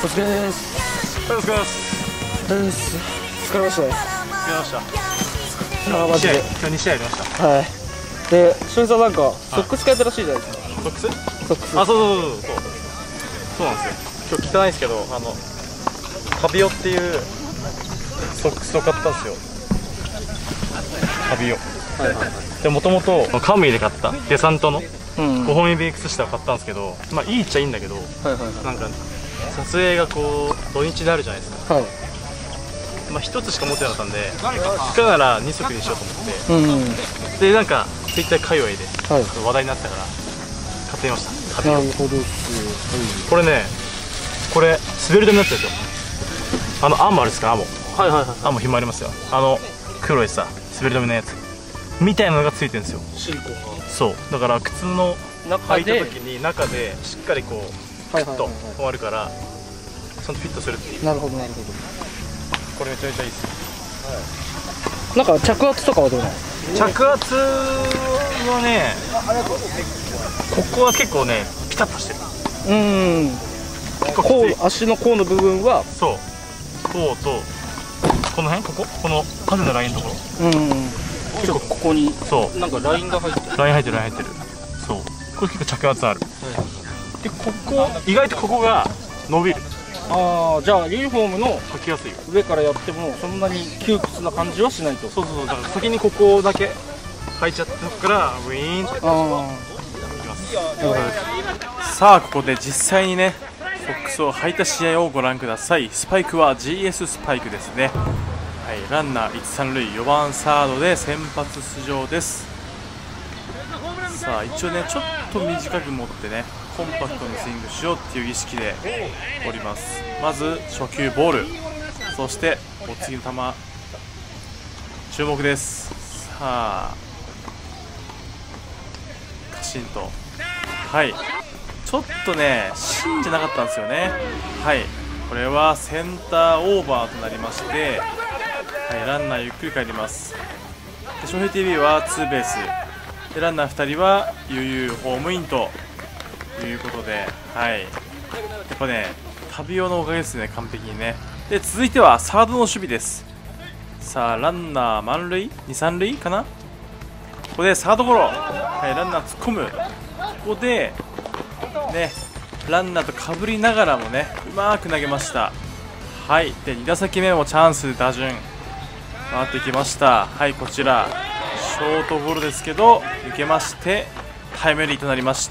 お疲れです。 お疲れ様です。 疲れましたね。 疲れました。 マジで今日2試合やりました。 はい。で、しゅんさんなんかソックス変えたらしいじゃないですか。 ソックス？ ソックス。 あ、そうなんですよ。今日汚いですけど、タビオっていうソックスを買ったんですよ。タビオ。で、もともとカムイで買ったデサントの5本指靴下を買ったんですけど、まあいいっちゃいいんだけど、なんか撮影がこう土日であるじゃないですか。まあ1つしか持ってなかったんで、使うなら2足にしようと思って、でなんかツイッター界隈で話題になったから買ってみました。 なるほど。 これね、これ滑り止めになってるんですよ。アモあるですか、アモ。アモひもありますよ。黒いさ滑り止めのやつみたいなのがついてるんですよ。 シリコンが。 そう、だから靴の履いた時に中でしっかりこうクッと止まるからちゃんとフィットするっていう。 なるほどなるほど。 これめちゃめちゃいいですよ。 なんか着圧とかはどうなの？ 着圧はね、ここは結構ねピタッとしてる。甲、足の甲の部分はそう、甲とこの辺、この縦のラインのところ、 結構ここにそうなんかラインが入ってる。 ライン入ってる。そう、これ結構着圧ある。でここ意外とここが伸びる。 ああ、じゃあユニフォームの履きやすいよ。 上からやってもそんなに窮屈な感じはしないと。 そう、だから先にここだけ履いちゃったからウィーンっていきます。さあここで実際にねソックスを履いた試合をご覧ください。スパイクは GS スパイクですね。はい、ランナー1、3塁、4番サードで先発出場です。さあ一応ねちょっと短く持ってねコンパクトにスイングしようっていう意識でおります。まず初球ボール、そしてお次の球注目です。さあカシンと、はい、ちょっとね芯じゃなかったんですよね。はい、これはセンターオーバーとなりまして、はい、ランナーゆっくり帰ります。で翔平 TV はツーベースで、ランナー2人は悠々ホームインということで、はい、やっぱねタビオのおかげですね、完璧にね。で続いてはサードの守備です。さあランナー満塁、2、3塁かな。ここでサードゴロ、はい、ランナー突っ込む。ここでねランナーとかぶりながらもねうまく投げました。はい、で2打席目もチャンスで打順回ってきました。はい、こちらショートゴロですけど抜けましてタイムリーとなりました。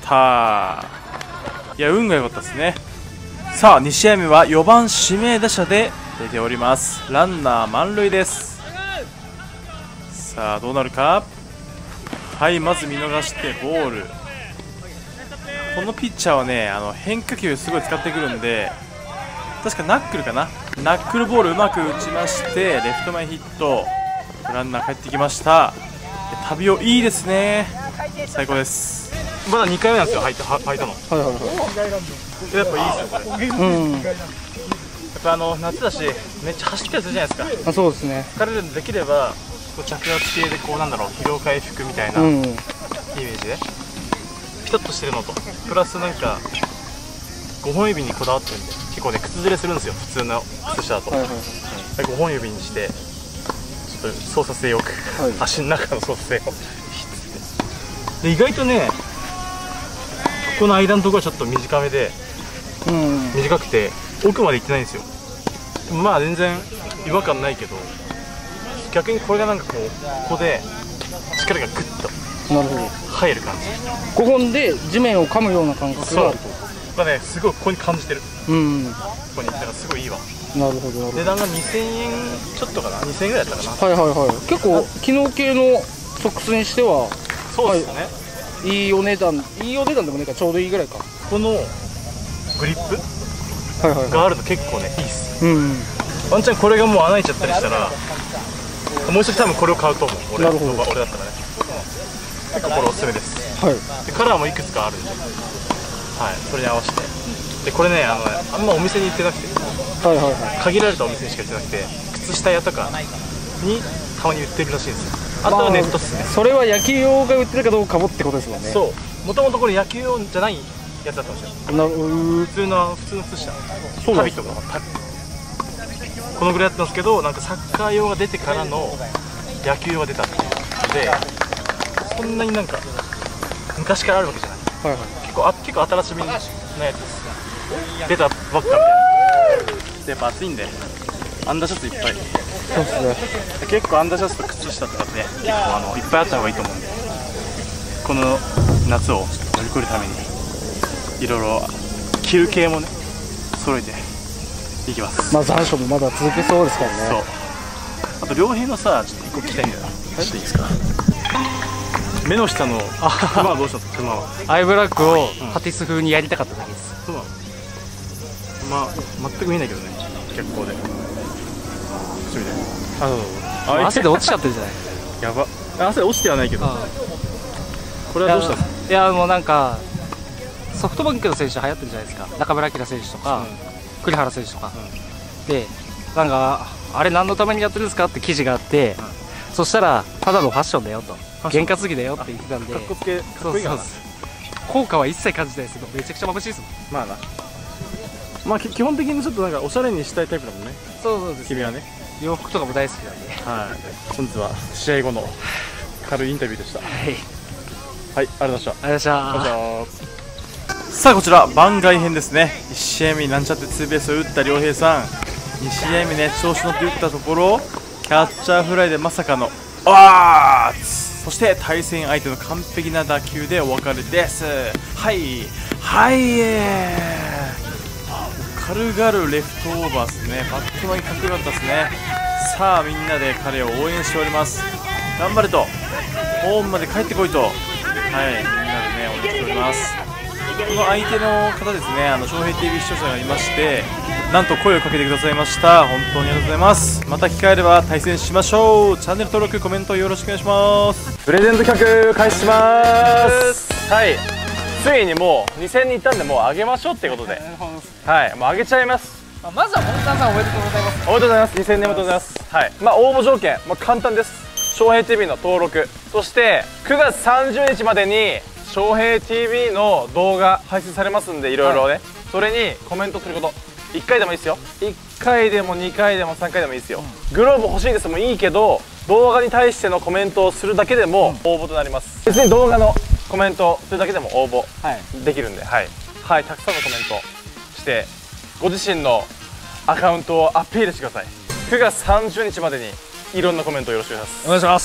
いや運が良かったですね。さあ2試合目は4番指名打者で出ております。ランナー満塁です。さあどうなるか。はい、まず見逃してボール。このピッチャーはね変化球すごい使ってくるんで、確かナックルかな、ナックルボールうまく打ちましてレフト前ヒット。ランナー帰ってきました。旅をいいですね、最高です。まだ2回目なんですよ、履いたの。やっぱいいですよこれ。やっぱ夏だしめっちゃ走ったりするじゃないですか。 あ、そうですね。 彼らできればこう着圧系でこうなんだろう、疲労回復みたいなイメージでピタッとしてるのと、プラスなんか5本指にこだわってるんで結構ね靴ずれするんですよ、普通の靴下だと。5本指にしてちょっと操作性よく、足の中の操作性をで意外とねここの間のところはちょっと短めで、短くて奥まで行ってないんですよ。まあ全然違和感ないけど、逆にこれがなんかここで力がグッと入る感じ。 5本で地面を噛むような感覚があると。 まあね、すごいここに感じてる。ここにだからすごいいいわ。 なるほど。 値段が2000円ちょっとかな、2000円ぐらいだったかな。 結構機能系のソックスにしてはそうですね、 いいお値段でもねえか、ちょうどいいぐらいか。 このグリップがあると結構ねいいっす。ワンチャンこれがもう穴開いちゃったりしたらもう一つ多分これを買うと思う。俺だったらね結構これおすすめです。でカラーもいくつかあるんで、はい、それに合わせて。でこれねあんまお店に行ってなくて、限られたお店にしか行ってなくて、靴下屋とかにたまに売ってるらしいんですよ。あとはネットっすね。 それは野球用が売ってるかどうかもってことですもんね。 そう、もともとこれ野球用じゃないやつだったんですよ。普通の靴下、タビとかこのぐらいだったんですけど、なんかサッカー用が出てからの野球用が出たっていうので、そんなになんか昔からあるわけじゃない、結構新しめなやつです。出たばっかみたいな。やっぱ暑いんでアンダーシャツいっぱい。そうですね。結構アンダーシャツと靴下とかって結構いっぱいあった方がいいと思うんで、この夏を乗り越えるためにいろいろ着る系もね揃えていきます。 まあ残暑もまだ続きそうですからね。 そう。あと両兵のさ、ちょっと1個聞きたいんだよな。ちょっといいですか。目の下のクマはどうしたんですか。クマはアイブラックをパティス風にやりたかっただけです。 そうなの。まあ全く見えないけどね、逆光で。口みたいな。 汗で落ちちゃってるじゃない。 やば。汗落ちてはないけど。これはどうしたんですか。 いやもうなんかソフトバンクの選手流行ってるじゃないですか。中村晃選手とか、栗原選手とか、でなんかあれ何のためにやってるんですかって記事があって、そしたらただのファッションだよと、験担ぎだよって言ってたんで、 かっこつけかっこいいかな。 効果は一切感じないですけど、めちゃくちゃ眩しいですもん。 まあな。まあ基本的にちょっとなんかおしゃれにしたいタイプだもんね。 そうです。 君はね。 洋服とかも大好きなんで。 はい。本日は試合後の軽いインタビューでした。はい。はい、ありがとうございました。 ありがとうございました。 さあこちら番外編ですね。1試合目になんちゃってツーベースを打った良平さん、2試合目ね調子乗って打ったところキャッチャーフライでまさかのそして対戦相手の完璧な打球でお別れです。はい軽々レフトオーバーですね。バットの一角だったですね。さあみんなで彼を応援しております。頑張れと、ホームまで帰ってこいと、はい、みんなでね応援しております。この相手の方ですね、翔平 TV 視聴者がいまして、なんと声をかけてくださいました。本当にありがとうございます。また機会あれば対戦しましょう。チャンネル登録コメントよろしくお願いします。プレゼント企画開始します。はい、ついにもう2000人いったんで、もうあげましょうっていうことで、はい、もうあげちゃいます。 まずはモンタンさんおめでとうございます。 おめでとうございます。2000年おめでとうございます。はい、まあ応募条件、簡単です。翔平 TV の登録、そして9月30日までに翔平 TV の動画配信されますんで、いろいろね、それにコメントすること、1回でもいいですよ。1回でも2回でも3回でもいいですよ。グローブ欲しいですもいいけど、動画に対してのコメントをするだけでも応募となります。別に動画のコメントをするだけでも応募できるんで、はい、たくさんのコメントしてご自身のアカウントをアピールしてください。9月30日までにいろんなコメントよろしくお願いします。 お願いします。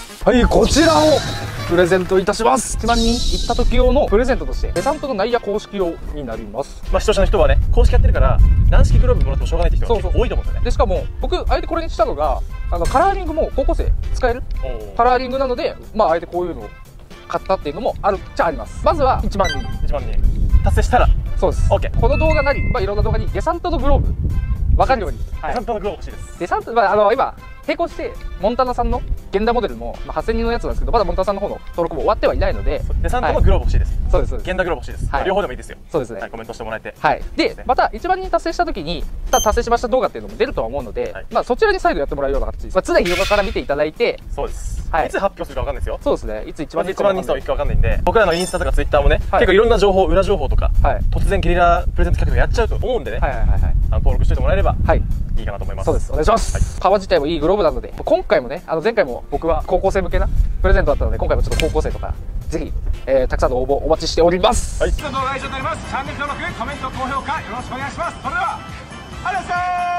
はい、こちらをプレゼントいたします。1万人行った時用のプレゼントとしてデサントの内野公式用になります。 視聴者の人はね、公式やってるから軟式グローブもらってもしょうがないって人が結構多いと思うんですよね。 でしかも僕あえてこれにしたのがカラーリングも高校生使えるカラーリングなので、あえてこういうのを買ったっていうのもあるっちゃあります。まずは1万人達成したらそうです。 OK。 この動画なり、いろんな動画にデサントのグローブ分かるように、 デサントのグローブ欲しいです。 デサント、今並行してモンタナさんの現代モデルも、8000人のやつなんですけど、まだモンタナさんの方の登録も終わってはいないので、 デサントのグローブ欲しいです。 そうです。 現代グローブ欲しいです。両方でもいいですよ。そうですね。コメントしてもらえて、でまた1万人達成した時に達成しました動画っていうのも出るとは思うので、そちらに再度やってもらうような形です。常に動画から見ていただいて、そうです。いつ発表するか分かんないですよ。そうですね。いつ1万人数いくか分かんないんで、僕らのインスタとかツイッターもね、結構いろんな情報、裏情報とか突然ゲリラプレゼント企画やっちゃうと思うんでね、登録しておいてもらえればいいかなと思います。そうです。お願いします。革自体もいいグローブなので、今回もね、前回も僕は高校生向けなプレゼントだったので、今回もちょっと高校生とかぜひ、たくさんの応募お待ちしております。次の動画以上になります。チャンネル登録、コメント、高評価よろしくお願いします。それではありがとうござい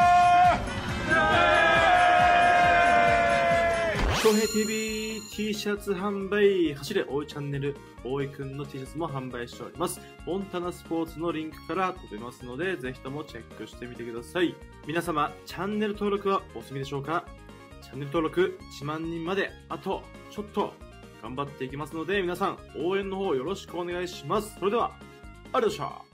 ました。翔平 TV T シャツ販売、走れ大井チャンネル大井くんの T シャツも販売しております。モンタナスポーツのリンクから飛べますので、ぜひともチェックしてみてください。皆様チャンネル登録はお済みでしょうか。チャンネル登録1万人まであとちょっと頑張っていきますので、皆さん応援の方よろしくお願いします。それではありがとうございました。